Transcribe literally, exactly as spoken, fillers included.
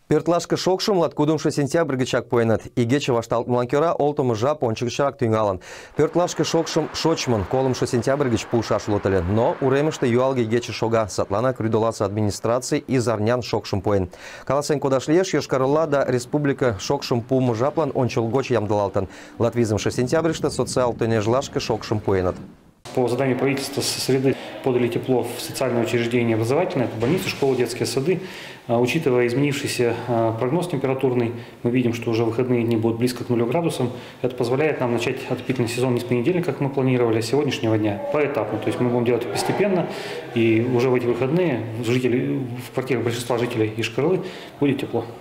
Пёртлашка шокшум латкудумшы сентябрь гычак поенат. Игече вашталт мланкера олтому жап ончыгычак тӱҥалын. Пёртлашка шокшум шочмын колымшо сентябрь гыч пуышаш улыт ыле. Но уремыште юалге игече шога. Садланак рӱдоласе администраций изарнян шокшым пуэн. Каласен кодаш лиеш, Йошкар-Ола да республика шокшым пуымо жаплан ончылгоч ямдылалтын. Латвизымше сентябрьыште социал тönежлашке шокшым пуэнат. По заданию правительства со среды подали тепло в социальное учреждение образовательное, это больницы, школы, детские сады. Учитывая изменившийся прогноз температурный, мы видим, что уже выходные дни будут близко к нулю градусам. Это позволяет нам начать отопительный сезон не с понедельника, как мы планировали, а с сегодняшнего дня, поэтапно. То есть мы будем делать это постепенно, и уже в эти выходные жители, в квартирах большинства жителей Йошкар-Олы будет тепло.